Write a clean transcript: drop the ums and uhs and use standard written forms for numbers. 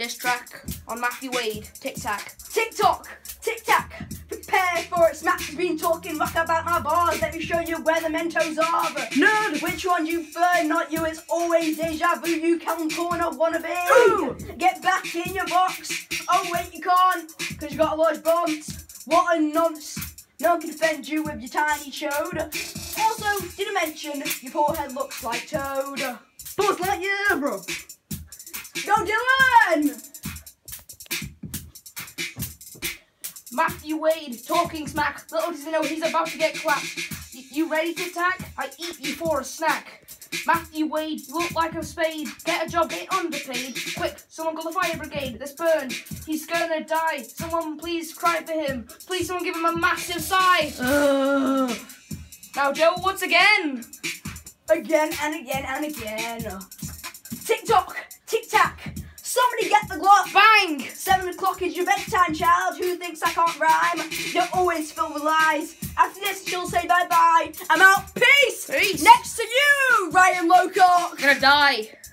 Diss track on Matthew Wade. Tic Tac. TikTok, Tic Tac, prepare for it. Smack's been talking rock about my bars. Let me show you where the Mentos are. Nerd, which one you prefer? Not you, it's always deja vu. You can't corner wannabe. Ooh. Get back in your box. Oh wait, you can't, cause you got a large bones. What a nonce. No one can defend you with your tiny chode. Also, did I mention your forehead looks like Toad? Buzz Lightyear, bro. Go Dylan! Matthew Wade talking smack. Little does he know he's about to get clapped. You ready to attack? I eat you for a snack. Matthew Wade, you look like a spade. Get a job, get underpaid. Quick, someone call the fire brigade. This burn, he's gonna die. Someone please cry for him. Please someone give him a massive sigh. Now Joe, once again. Again and again and again. TikTok, Tic Tac. Somebody get the Glock. Bang! 7 o'clock is your bedtime, child. Who thinks I can't rhyme? You're always filled with lies. After this, she'll say bye-bye. I'm out. Peace! Peace! Next to you, Ryan Locock. I'm gonna die.